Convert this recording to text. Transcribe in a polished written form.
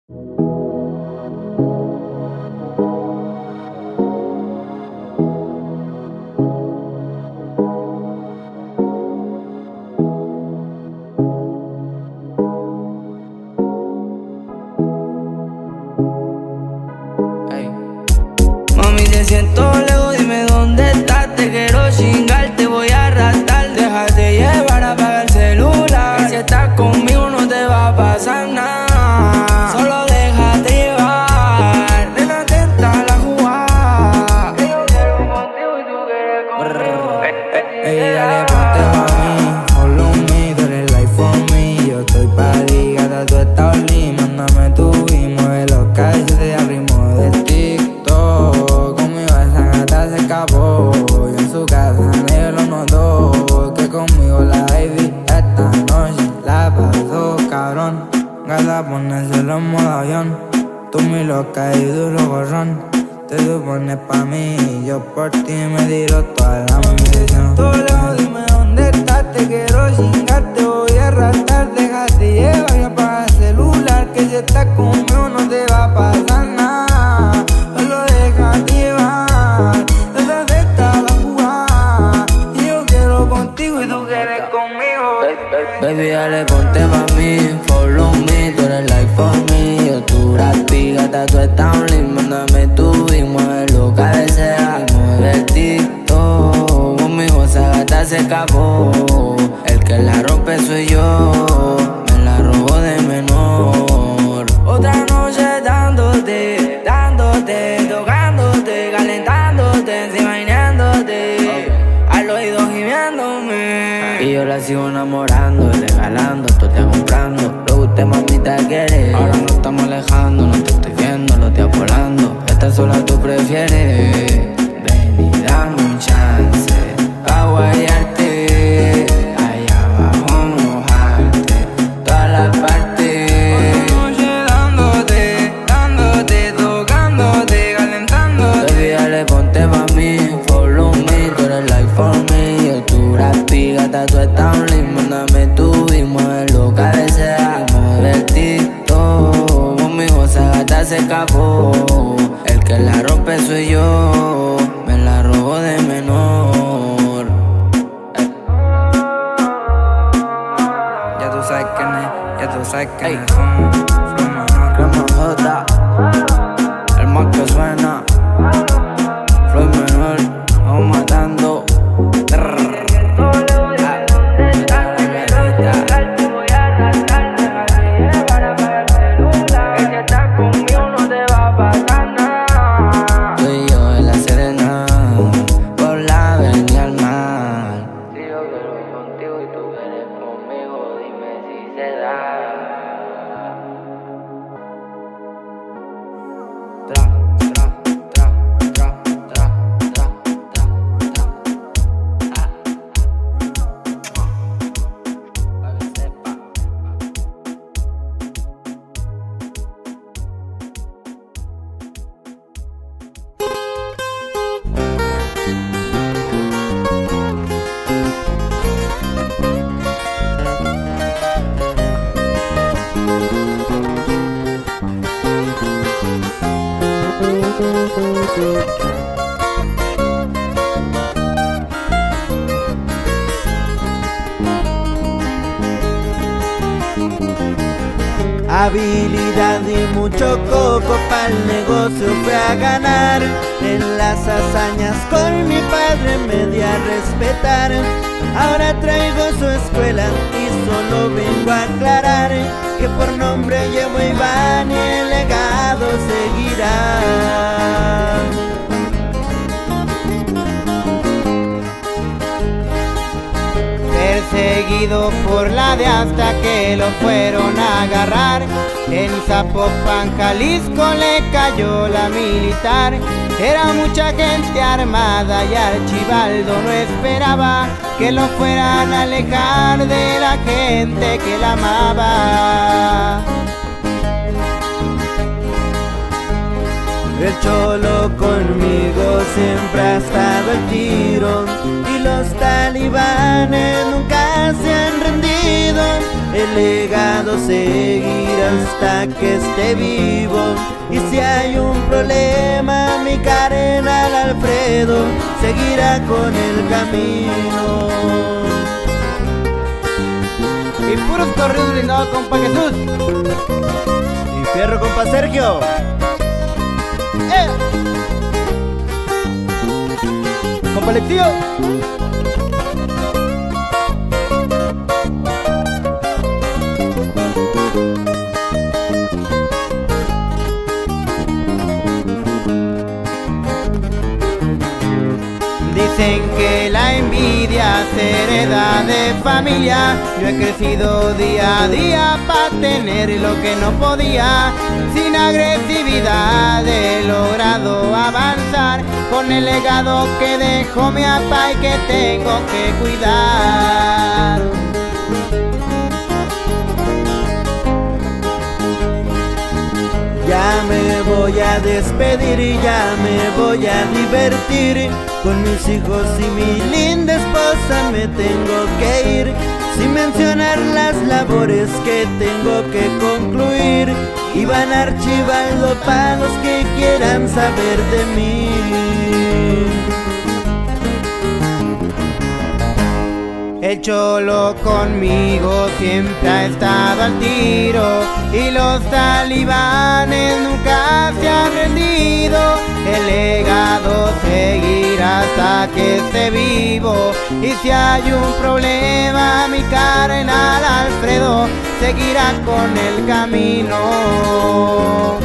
Mami, te siento lejos, dime dónde estás. Te quiero chingar, te voy a arrastrar. Déjate llevar, apaga el celular, que si estás conmigo no te va a pasar nada. Solo déjate llevar, nena, atenta la jugada. Que yo quiero contigo y tú quieres conmigo. Ey, dale, ponte pa' mí, follow me, tú eres life for me. Yo estoy pa' ti, gata, tú estás only. Mándame tu y mueve los calles de al ritmo de TikTok. Conmigo esa gata se escapó, y en su casa nadie lo notó. Que conmigo la baby esta noche la pasó cabrón. Gata, ponérselo en modo avión. Tú mi loca y duro gorrón. Te supones pa' mí y yo por ti me tiro toda la munición. Tú lejos, dime dónde estás, te quiero chingar, te voy a arrastrar. Déjate llevar y apaga el celular, que si estás conmigo no te va a pasar nada. Solo déjate llevar, desde esta la jugada. Y yo quiero contigo y tú quieres conmigo. Baby, dale, ponte pa' mí, follow me, tú eres life for me. Yo tu rapi, gata, tú estás only. Mándame tu y mueve lo que desea. Mueve el TikTok, conmigo esa gata se escapó. El que la rompe soy yo, me la robo de menor. Otra noche dándote, dándote, tocándote, calentándote, encima imaginándote, al oído gimiéndome. Y yo la sigo enamorando, regalando, tú te comprando. Lo que usted mamita quiere. Ahora nos estamos alejando, no te estoy viendo, los días volando. Esta sola tú prefieres. Ven y dame un chance pa' guayarte, allá abajo mojarte, todas las partes. Otra noche dándote, dándote, tocándote, calentándote. Baby, dale, ponte pa' mí, follow me, tú eres life for me. Yo tu rapi, gata, tú estás only. Mándame tu y mueve lo que desea. Mueve el TikTok, conmigo esa gata se escapó. El que la rompe soy yo, me la robo de menor. Ya tú sabes quiénes, ya tú sabes quiénes son. Flow menor, Crema J, el más que suena. Flow menor, vamos matando. Tú y yo en la Serena, por la avenida al mar. Si yo quiero contigo y tú quieres conmigo, dime si se da. Tra, tra, tra, tra, tra, tra, tra, tra. Pa' que sepa. Habilidad y mucho coco pa'l negocio fue a ganar. En las hazañas con mi padre me di a respetar. Ahora traigo su escuela y solo vengo a aclarar que por nombre llevo Iván y el legado seguirá. Perseguido por la de hasta que lo fueron a agarrar. En Zapopan, Jalisco le cayó la militar. Era mucha gente armada y Archibaldo no esperaba que lo fueran a alejar de la gente que la amaba. El cholo conmigo siempre ha estado al tiro y los talibanes nunca se han rendido. El legado seguirá hasta que esté vivo, y si hay un problema mi carnal Alfredo seguirá con el camino. Y puros corridos blindados, compa Jesús. Y fierro, compa Sergio. Compa Lectío. Dicen que la envidia se hereda de familia. Yo he crecido día a día para tener lo que no podía. Sin agresividad he logrado avanzar con el legado que dejó mi papá y que tengo que cuidar. Ya me voy a despedir y ya me voy a divertir. Con mis hijos y mi linda esposa me tengo que ir, sin mencionar las labores que tengo que concluir. Iván Archibaldo para los que quieran saber de mí. El cholo conmigo siempre ha estado al tiro y los talibanes nunca se han rendido. El legado seguirá hasta que esté vivo, y si hay un problema mi carnal Alfredo seguirá con el camino.